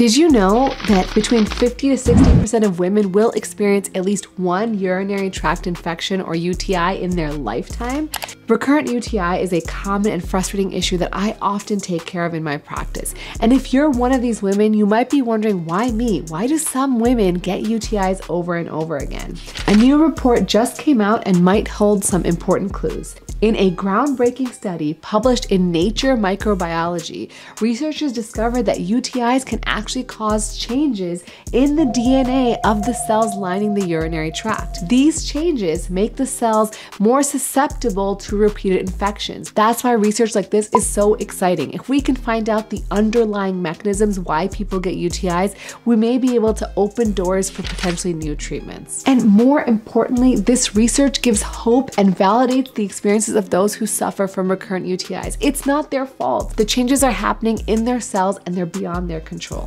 Did you know that between 50 to 60% of women will experience at least one urinary tract infection or UTI in their lifetime? Recurrent UTI is a common and frustrating issue that I often take care of in my practice. And if you're one of these women, you might be wondering, why me? Why do some women get UTIs over and over again? A new report just came out and might hold some important clues. In a groundbreaking study published in Nature Microbiology, researchers discovered that UTIs can actually cause changes in the DNA of the cells lining the urinary tract. These changes make the cells more susceptible to repeated infections. That's why research like this is so exciting. If we can find out the underlying mechanisms why people get UTIs, we may be able to open doors for potentially new treatments. And more importantly, this research gives hope and validates the experiences of those who suffer from recurrent UTIs. It's not their fault. The changes are happening in their cells and they're beyond their control.